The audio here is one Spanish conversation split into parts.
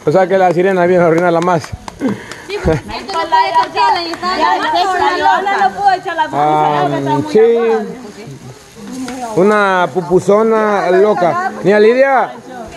O sea que la sirena viene a arruinarla más. Sí, porque esto no puede cortarla y está no puedo echar la pupusona. Sí. Una pupusona loca. Ni a Lidia.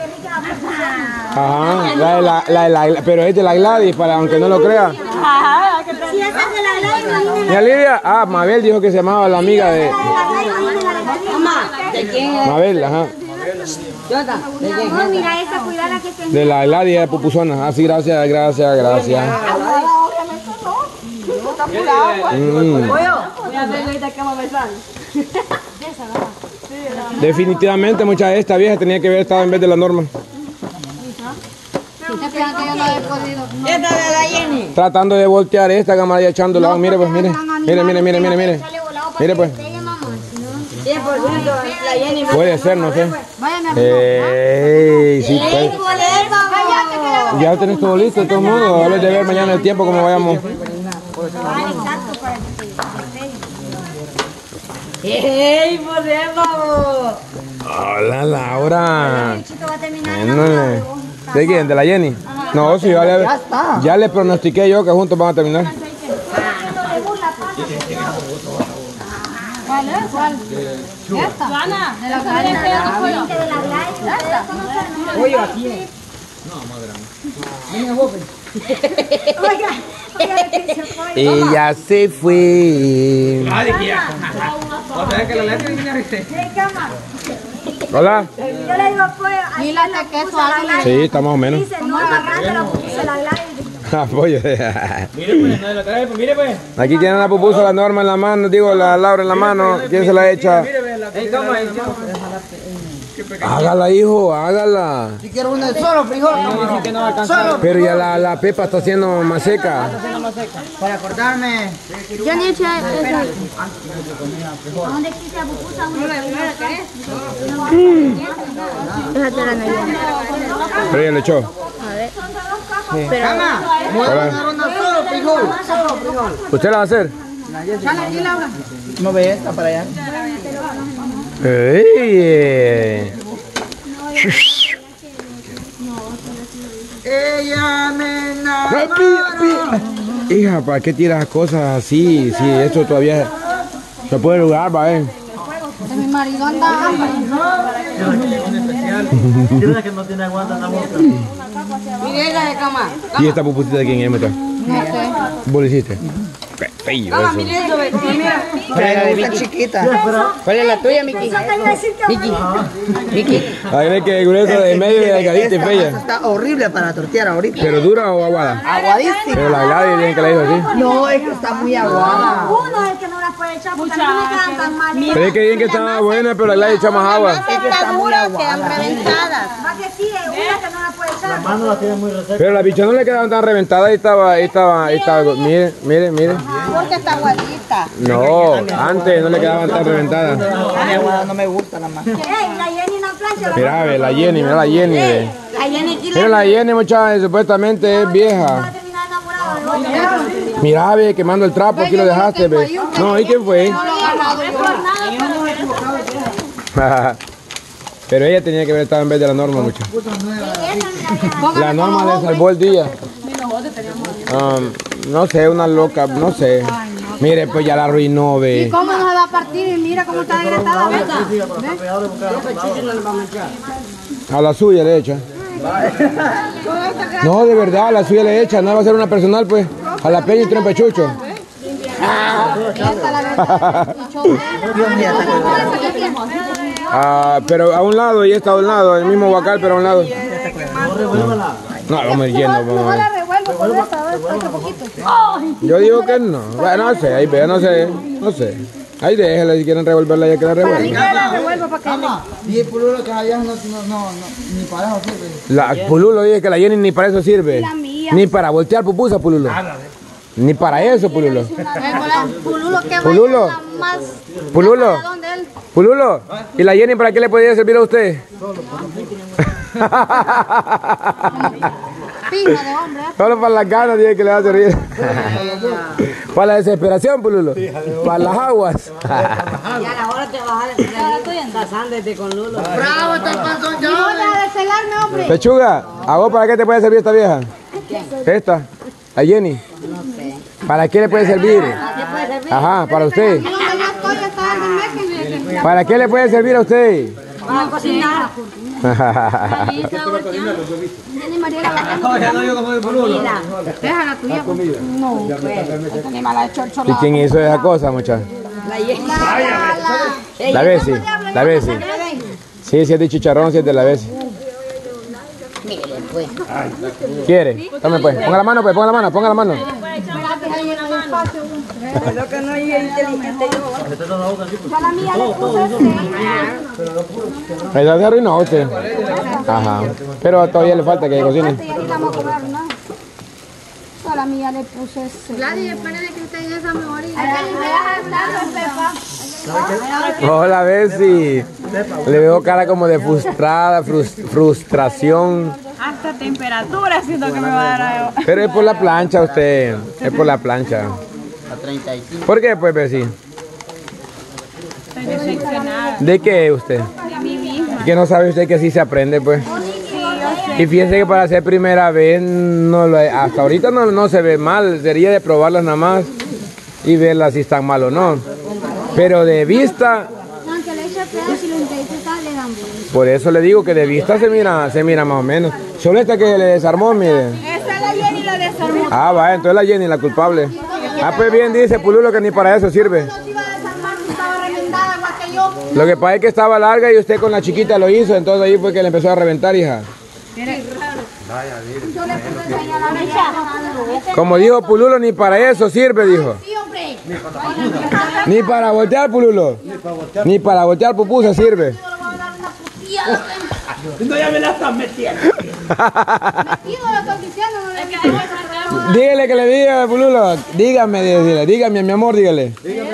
Ajá, pero es de la Gladys, para aunque no lo crea. Ajá, Si esa es de la Gladys, imagínate. Ni a Lidia. Ah, Mabel dijo que se llamaba la amiga de... Mamá, ¿de quién es? Mabel, ajá. Jota, ¿de quién No, mira esa, cuidada que tenía. De la Gladys de pupusona. Así, gracias, gracias, gracias. Definitivamente mucha de esta vieja tenía que haber estado en vez de la Norma. Esta de la Jenny. Tratando de voltear esta cámara y echándola. Mire pues, mire. Mire. Mire pues. 10% la Jenny. Puede ser, no sé. Sí, pues. Ya tenés todo listo, todo el mundo. Hablar de ver mañana el tiempo como vayamos. ¡Ey, vamos! Hola, Laura. ¿De quién? ¿De la Jenny? No, sí, ya le pronostiqué yo que juntos van a terminar. ¿Cuál es? ¿Cuál? ¿Esta? Juana, de la Gladys. Oye, aquí. Ella se fue. Hola. Yo le digo, pues, ¿Y la de queso algo? Sí, está más o menos. dice, no agarrando la pupusa la Gladys. Apoyo. Mire pues, no la trae, pues mire pues. Aquí tiene la pupusa, la Norma en la mano, digo, la Laura en la mano. ¿Quién se la echa? Ey, toma, Hágala, hijo, hágala. Si quiero una de solo frijol. Pero ya la pepa está haciendo más seca. Para cortarme. Yo ni eché eso. ¿Dónde quise la pupusa? Pero ella le echó. Cama, voy a agarrar una solo frijol. ¿Usted la va a hacer? No ve esta para allá. ¡Ey! Ella me enamoró. Hija, ¿para qué tiras cosas así? Si esto todavía se puede jugar, va, Mi marido anda hambre. que no tiene aguanta la boca. Mire esa de cama. ¿Y esta pupusita de quién es, muchacha? No sé. ¿Vos lo hiciste? Qué feo Cama, eso. mire eso, mira. Está chiquita. ¿Cuál es la tuya, Miki? Miki. Ahí ve que gruesa de medio y delgadita y fea. Está horrible para tortear ahorita. ¿Pero dura o aguada? Aguadísima. Pero la Gladys tiene que la hizo así. No, es que está muy aguada. Uno es el que no la puede echar porque a mí me quedan tan mal. Pero es que bien que estaba buena, pero la Gladys echa más agua. Es que está muy aguada. Va que sí, es una que no la puede echar. Mano la tiene muy reseca. Pero la bicha no le quedaban tan reventadas y estaba. Mire. Porque está aguadita. No, antes no le quedaban tan reventadas. Muy aguada, no me gusta la más. Ey, la Jenny no plancha. Mira, ve, la Jenny, mira la Jenny. Ve. La Jenny aquí Mira la Jenny, muchachos, supuestamente es va a vieja. terminar enamorada de otro. Mira, ve, quemando el trapo, aquí lo dejaste, ve. No, ¿y quién fue? Pero ella tenía que haber estado en vez de la Norma, muchachos. La Norma le salvó el día. No sé, una loca, no sé. Mire, pues ya la arruinó, ve. ¿Cómo no se va a partir? Y mira cómo está agretada. A la suya le echa. No, de verdad, a la suya le echa. No va a ser una personal, pues. A la peña y tres pechuchos. Pero a un lado, y esta a un lado, el mismo guacal, pero a un lado. No, vamos yendo, vamos a ver. Yo digo que no. Bueno, no sé, ahí vea, no sé. Ahí déjela, si quieren revolverla ya que la revuelvan. Y el pululo que allá no, ni para eso sirve. La Pululo dice que la Jenny ni para eso sirve. Ni para voltear pupusa, Pululo. Ni para eso, Pululo. Pululo, que Pululo. vaya más. Pululo. ¿Dónde él? Pululo. ¿Y la Jenny para qué le podría servir a usted? Pino de hombre. Solo para las ganas dice que le va a servir. Para la desesperación, Pululo. Para las aguas. Y a la hora te bajas de casándote con Lulo. Bravo, está el panzón ya. No, ya de celarme, hombre. Pechuga, ¿a vos para qué te puede servir esta vieja? ¿Esta? ¿A Jenny? ¿Para qué le puede servir? ¿Qué puede servir? Ajá, para usted. Yo estoy hasta el mes que ¿Para qué le puede servir a usted? Vamos a cocinar. Jenny Mariela va No, ya no yo como de pululo. deja la tuya. No, esta ni mala de chorcho. ¿Y quién hizo esa cosa, muchachos? La Bessi, la Bessi. Sí, si es de chicharrón, si es de la Bessi. ¿Quiere? Tome pues. Ponga la mano, pues, ponga la mano, ponga la mano. Lo que no es inteligente yo. A la mía le puse Esa se arruinó usted. Ajá. Pero todavía le falta que cocine. y ahorita vamos a comer nada. A la mía le puse ese. Gladys, espérate que usted ya esa mejoría. Hola, Bessi. Le veo cara como de frustrada, frustración. Hasta temperatura siento que me va a dar. Pero es por la plancha usted. Es por la plancha. A 35. ¿Por qué, pues, Bessi? Estoy decepcionada ¿De qué usted? de mí misma. Que no sabe usted que así se aprende, pues. Y fíjese que para hacer primera vez, hasta ahorita no se ve mal. Sería de probarlas nada más y verlas si están mal o no. Pero de vista, Aunque le eche pedo, si lo intenta, le dan. por eso le digo que de vista se mira más o menos. Solo esta que le desarmó, mire. Esa la Jenny la desarmó. Ah, va, entonces la Jenny, la culpable. Ah, pues bien dice Pululo que ni para eso sirve. No se iba a desarmar, estaba remendada igual que yo. Lo que pasa es que estaba larga y usted con la chiquita lo hizo, entonces ahí fue que le empezó a reventar, hija. Yo le puse señal a la mía. Como dijo Pululo, ni para eso sirve, dijo. Sí, hombre. Ni para voltear, Pululo. Ni para voltear pupusa sirve. No, ya me la estás metiendo. Metido lo estoy diciendo, no le digo. Dígale que le diga, Pululo. Dígame, dígame, mi amor, dígale.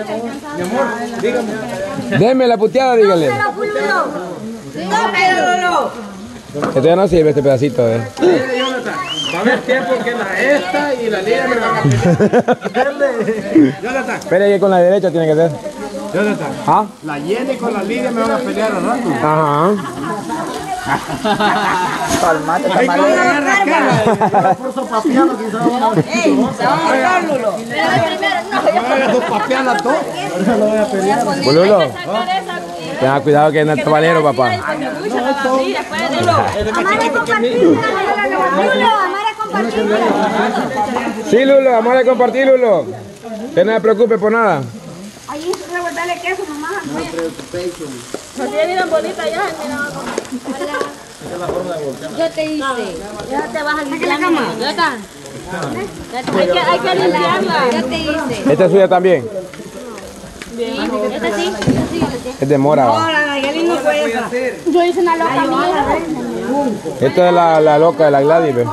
Deme la puteada, dígale. No, pero no. Esto ya no sirve, este pedacito, Va a haber tiempo que esta y la liga me van a pelear. Jonathan, Espera que con la derecha tiene que ser. Jonathan, ¿Ah? la Jenny con la liga me van a pelear al rato. Ajá. Calmate, Ahí como camarero. agarra cara. Por eso papiano quizás van a Ey, se va a matar, Lulo. Dos papeanas dos. Pululo. Tenga cuidado que no es tabalero, papá. Amara compartir. Lulo, amara compartir. Sí, Lulo, vamos a compartir, Lulo. Que no se preocupe por nada. Ahí revolverle queso, mamá. Yo te hice. Ya te vas a limpiar. Hay que limpiarla. Yo te hice. ¿Esta es suya también? Esta sí. Es de mora. ¿va? Ahora, Nayeli no fue esa. Yo hice una loca mía. Esta es la loca de la Gladys, ¿ve?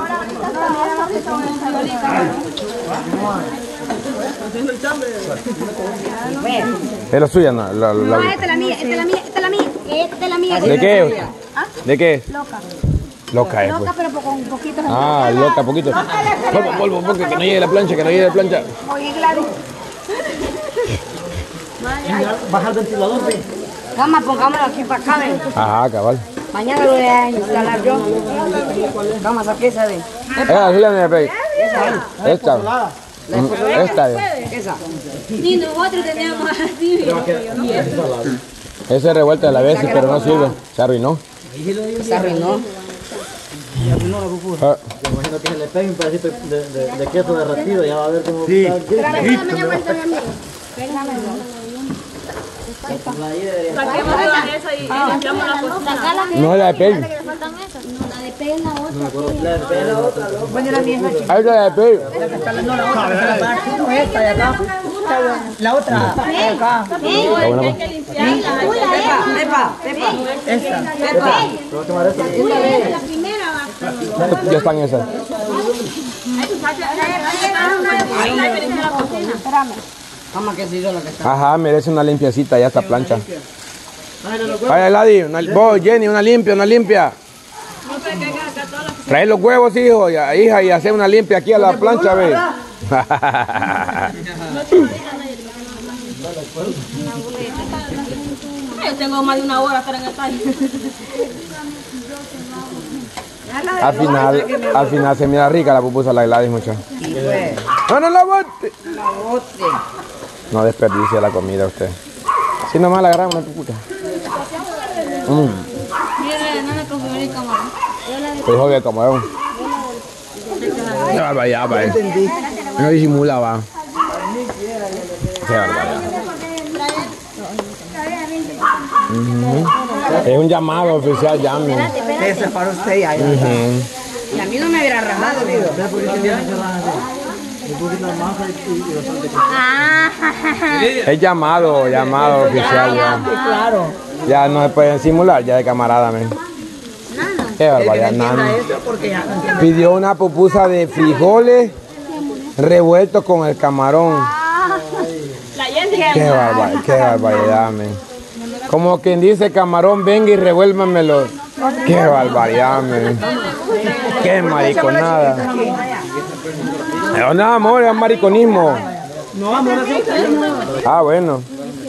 Es la suya, no. No, esta es la mía, esta es la mía, esta es la mía. Esta es la mía. ¿De qué es? ¿De qué es? Loca. Loca es, pues. Loca, pero con un poquito de... Ah, loca, poquito. Polvo, porque que no llegue la plancha, que no llegue la plancha. Oye, Gladys. Baja el ventilador, ve. Cama, pongámoslo aquí para acá, ven. Ajá, cabal. Mañana lo voy a instalar yo. Cama, saqué esa, ven. Así la mía, pe. Esta. Esta, Esa. Ni nosotros teníamos así. esa es revuelta de la vez, pero no sirve. Se arruinó. Se arruinó. Ah, Me imagino que se le pegue un pedacito de queso derretido, ya va a ver cómo está. Saquemos todas esas y limpiamos la cocina. no es la de pez. La de pez es la otra. Ahí está la de pez. Esta de acá. La otra. De acá. Está buena, pa. Pepa, Pepa. Esta. Pepa. La primera va. Ya están esas. Cama, que si yo la que está. Ajá, merece una limpiecita ya esta plancha. Vaya, Ladi, vos, Jenny, una limpia. Trae los huevos, hijo, hija, y hacer una limpia aquí a la plancha, ve. Yo tengo más de una hora estar en el taller. Al final se mira rica la pupusa la Gladys, mucho. No, no la bote. No desperdicie la comida usted. Si nomás la agarramos una pupusa. Mire, no le confirmé el camarón. Dijo que camarón. Ya va, ya va. No disimula, va. Qué barbaridad. Es un llamado oficial, llame. Ese es para usted ya. Y a mí no me hubiera rajado. Es llamado oficial ya. Claro. Ya no se pueden simular, ya de camarada, men. Qué barbaridad, nana. Pidió una pupusa de frijoles revueltos con el camarón. Qué barbaridad, men. Como quien dice, camarón, venga y revuélvamelo. Qué barbaridad, men. Qué mariconada. No, amor, es mariconismo. No, amor, así. Ah, bueno.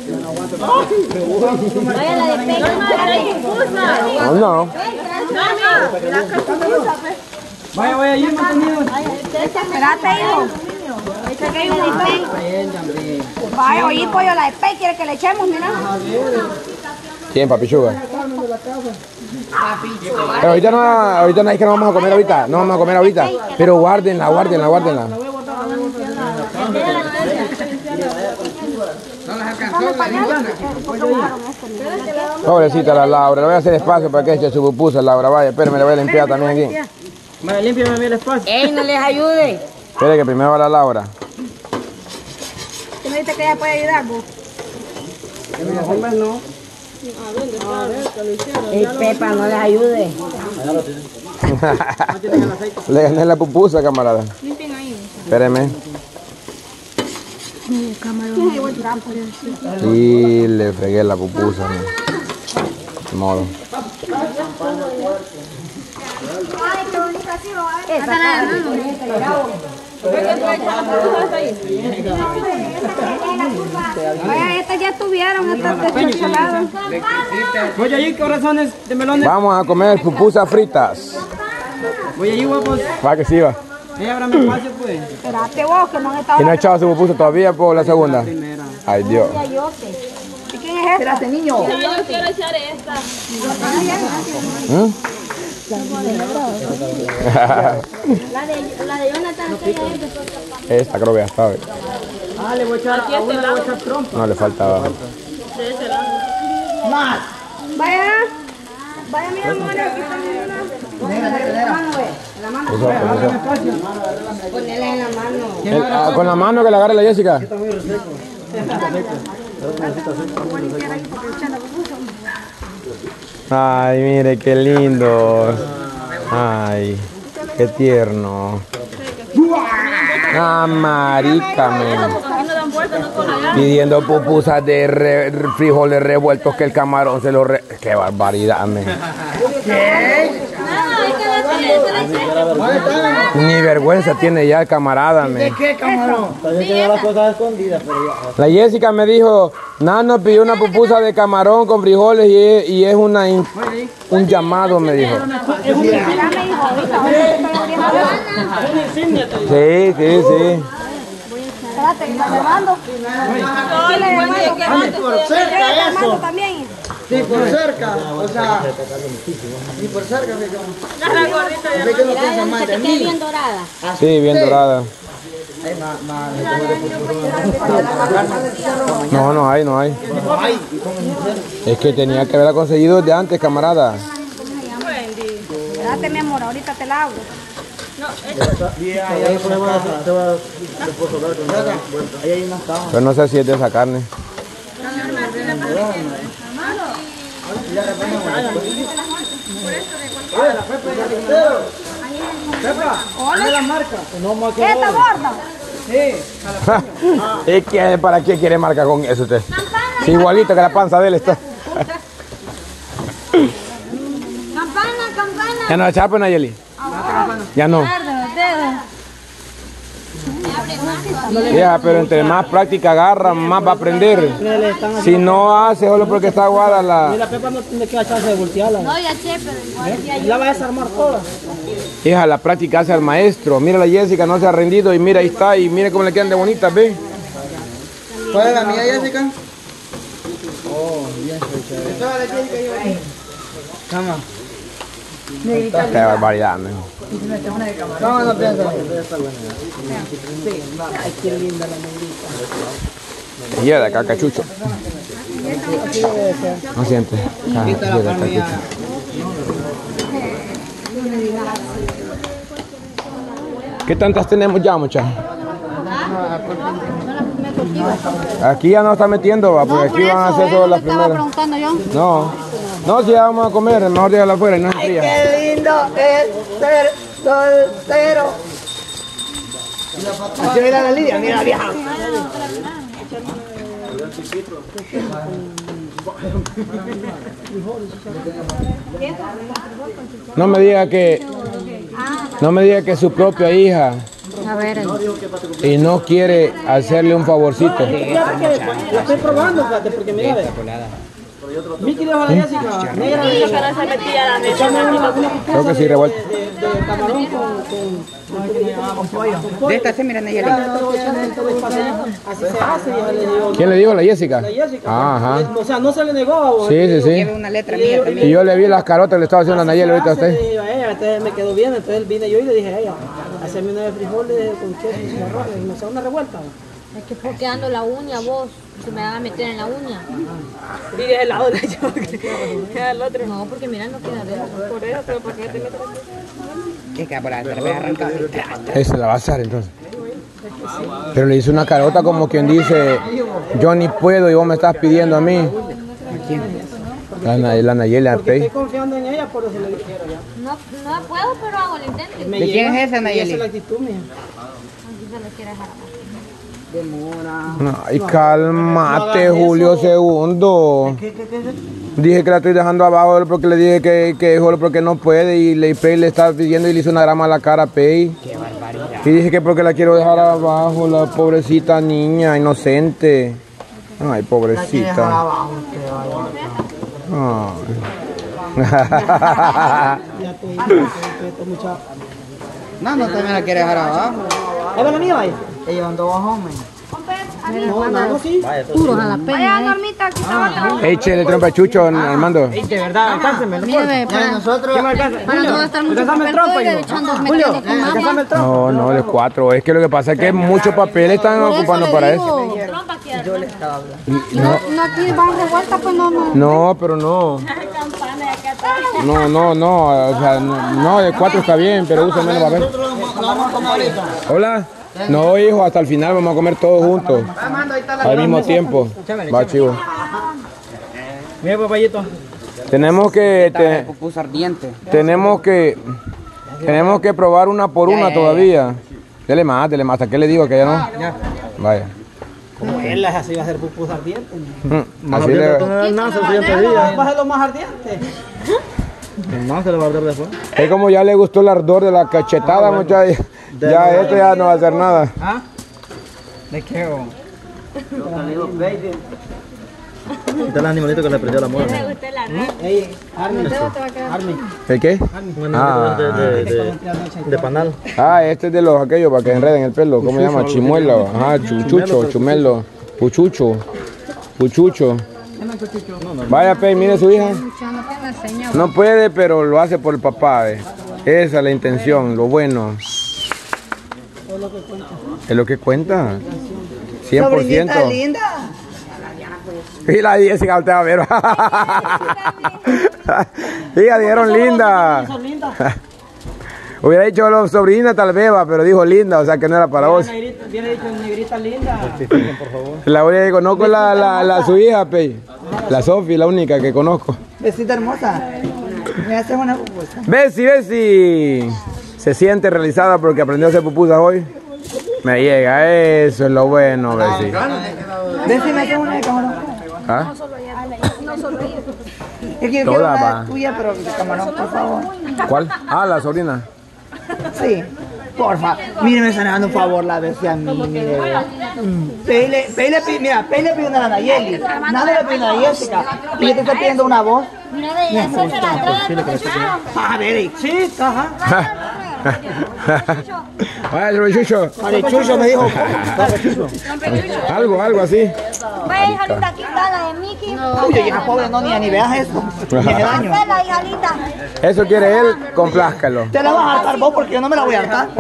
No. Vaya allí, mantenido. Espérate, hijo. Vaya, oye, pollo, la espey quiere que le echemos, mira. ¿Quién, papi Sugar? Pero ahorita no es que no vamos a comer ahorita. No vamos a comer ahorita. Pero guárdenla. Pobrecita la Laura, le voy a hacer espacio para que eche su pupusa, Laura. Vaya, espérame, le voy a limpiar también aquí. Vaya, límpiame el espacio. ¡Ey, no les ayude! Espere que primero va la Laura. ¿Tú me dices que ella puede ayudar, vos? Hombres no. ¡Ey, Pepa, no les ayude! Le gané la pupusa, camarada. Limpien ahí. Espéreme. Y le fregué la pupusa. De modo. Ay, qué bonita así, vaya, estas ya estuvieron, estas de chocolate. Voy allí, corazones de melones. Vamos a comer pupusas fritas. Voy allí, guapos. Va que sí va. Ábrame espacio, pues. Espérate vos, que no han estado... ¿Y no ha echado su pupusa todavía por la segunda? Ay, Dios. ¿Y quién es esta? Espérate, niño. Yo quiero echar esta. La de Jonathan, ¿qué es? Esta creo que ya sabe. Ah, le voy a echar a una, le voy a echar trompa. No le faltaba. Más. Vaya, mi amor, aquí Ponele en la mano. Con la mano que le agarre la Jessica. Ay, mire qué lindo. Ay, qué tierno. Ah, marica, men. Pidiendo pupusas de frijoles revueltos que el camarón se lo Qué barbaridad, men. Ni vergüenza tiene ya el camarada, men. ¿Qué, camarón? También quedan las cosas escondidas, pero ya. La Jessica me dijo, Nano pidió una pupusa de camarón con frijoles y es un llamado, me dijo. Sí. Espérate, le mando. Por cerca eso. También. Sí, por cerca. O sea, ni por cerca. Agarra gordito Así que no piensan mal de mí. Bien dorada. Sí, bien dorada. No hay. Es que tenía que haberla conseguido desde antes, camarada. Espérate, mi amor, ahorita te la hago. Pero no sé si es de esa carne. ¿Esta gorda? ¿Y para qué quiere marca con eso usted? Sí, igualito que la panza de él está. Campana. ¿Ya no la chapa, Nayeli? Ya no. Ya, pero entre más práctica agarra, más va a aprender. Si no hace, solo porque está aguada la... Y la pepa no tiene que dar chance de voltearla. No, ya sé, pero igual. La va a desarmar toda. Hija, la práctica hace al maestro. Mira la Jessica, no se ha rendido y mira, ahí está. Y mire cómo le quedan de bonitas, ¿ve? ¿Cuál es la mía, Jessica? Cama. Qué barbaridad, mijo. Cama no piensa. Ay, qué linda la negrita. Y de cacachucho. No siente. ¿Qué tantas tenemos ya, muchachos? Aquí ya no está metiendo, va, porque aquí van a hacer todas las primeras. Preguntando yo. No, si ya vamos a comer, mejor déjala afuera y no se fría. Qué lindo es ser soltero. Así mira la Lidia, mira la vieja. No me diga que su propia hija A ver, y no quiere hacerle un favorcito. La estoy probando, fíjate, porque mira, ve. Vicky dijo a la Jessica, negra, Sí, pero se metía la mesa. Creo que sí, revuelto. de camarón con pollo. De esta se miran ella. Así se hace, ya le digo. ¿Quién le dijo? ¿La Jessica? La Jessica. Ajá. O sea, no se le negó a vos. Sí. Lleva una letra mía también. Y yo le vi las carotas, le estaba haciendo a Nayeli ahorita a Le usted. digo a ella, entonces me quedó bien, entonces vine yo y le dije a ella, hacerme una de frijoles con queso y arroz, y me hizo una revuelta. es que porque ando la uña vos, se me van a meter en la uña. Y de el lado de yo, queda el otro. No, porque mira, no queda dentro. Por eso, pero ¿para qué te metes aquí? Que queda por ahí, pero voy a arrancar. Esa la va a hacer entonces. Pero le hizo una carota como quien dice, yo ni puedo y vos me estás pidiendo a mí. La Nayeli Porque Arpey. estoy confiando en ella, por eso le dijeron ya. No puedo, pero hago el intento. Me ¿De quién lleva, es esa, Nayeli? Esa es la actitud mía. Aquí se lo quiere dejar. Ay, cálmate, Julio II. Dije que la estoy dejando abajo porque le dije que solo porque no puede y Pei le está pidiendo y le hizo una grama a la cara a Pei. Qué barbaridad. Y dije que porque la quiero dejar abajo, la pobrecita niña, inocente. Ay, pobrecita. Ay. Ya te dije, mucha. No, no también la quiere dejar abajo. ¿Es la mía, vaya? Ella andó bajón, No, no, sí. Puro jalapeño. Normita, aquí estaba. Eche de trompa chucho, Armando. De verdad, alcáncenme, no Mire, Ya nosotros. ¿Qué me alcanza? para no gastar mucho papel, estoy echando metiendo con Alcánzame agua. el trompo. No, no, de 4. Es que lo que pasa es que mucho papel están Por eso ocupando le para digo, eso. No, aquí van revueltas, pues no. No, pero no. No. O sea, no, de 4 está bien, pero usa menos papel. Nosotros lo vamos a comer ahorita. Hola. No, hijo, hasta el final vamos a comer todos juntos. Al mismo tiempo. Va, chivo. Mira, papayito. Tenemos que... Pupusa ardiente. Tenemos que probar una por una todavía. Dele más. ¿Hasta qué le digo que ya no? Ya. Vaya. Como él es así, va a ser pupus ardiente. Así le... Va a ser lo más ardiente. No se le va a dar después. Es como ya le gustó el ardor de la cachetada, muchachos. Ya esto ya no va a hacer nada. ¿Ah? ¿De qué? Este es el animalito que le prendió la moda. Me gusta la rana. Ey, Armin. ¿El qué? Un animalito de panal. Ah, este es de los aquellos para que enreden el pelo. ¿Cómo se llama? Chimuelo. Ajá, chuchucho, chumelo. Puchucho. Vaya, Pei, mire su hija. No puede, pero lo hace por el papá. Esa es la intención, lo bueno. Es lo que cuenta. 100%. linda. Y la Jessica usted va a ver. Hija, dijeron linda. Hubiera dicho los sobrina tal vez, pero dijo linda, o sea que no era para vos. Viene dicho negrita linda. Por favor. La única que conozco es la su hija, Pei. La Sofi, la única que conozco. Besita hermosa. Me haces una pupusa. Besi. Se siente realizada porque aprendió a hacer pupusas hoy. Me llega, eso es lo bueno, Besi. Besí, me haces una de camarón. ¿Ah? Es que yo quiero Toda una va. tuya, pero de camarón, por favor. ¿Cuál? Ah, la sobrina. Sí. Porfa, mire, me están dando un favor la vez a mí, mire. Pele pidió una a Nayeli, nada le pidió a Jessica. Y yo te estoy pidiendo una voz. Mira, de eso se la trae. A ver, sí, ajá. Vaya, Chucho. Vale, Chucho me dijo. Algo así. Vaya, hijalita, aquí está la de Mickey. Uy, hija pobre, no, ni veas esto. Ni hace daño. La hijalita. Eso quiere él, complázcalo. Te la vas a hartar vos porque yo no me la voy a hartar.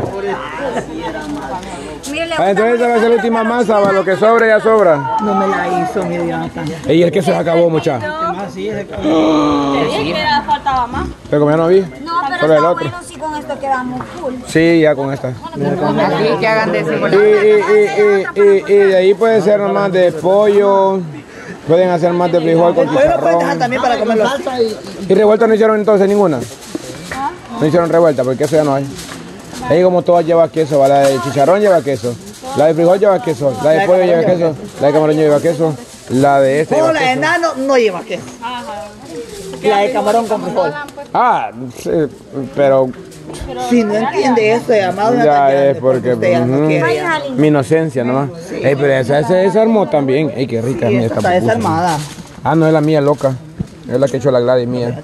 Entonces esa va a ser la última masa, va, lo que sobra ya sobra. No me la hizo, mi Dios. Y el queso se acabó, muchachos. Te dije que era, faltaba más. Pero como ya no vi. No, pero Solo el está otro. bueno si con esto quedamos full. Sí, ya con esta. Así que hagan de Y de ahí puede ser nomás de pollo. Pueden hacer más de frijol con El pollo lo puedes dejar chicharrón. también para comerlo. ¿Y revuelta no hicieron entonces ninguna? No hicieron revuelta porque queso ya no hay. Ahí como todas lleva queso, ¿va? La de chicharrón lleva queso, la de frijol lleva queso, la de pollo lleva queso, la de camarón lleva queso, la de este O lleva la de queso. enano no lleva queso. La de camarón con frijol. Ah, sí, pero Si no entiende eso, amado, ya es porque usted ya no quiere. mi inocencia nomás. Ey, pero esa se desarmó también. Ey, qué rica es mía esta Está pupusa. desarmada. Ah, no es la mía, loca. Es la que echó la Gladys mía.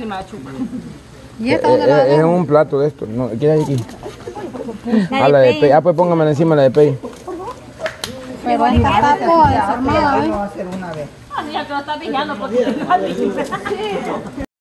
Es un plato de esto. No, ¿qué hay aquí? Ah, la de pey. Ah, pues póngame encima la de pey. Pero esta está toda desarmada, ¿eh? Vamos a hacer una vez. Ya te lo estás pillando porque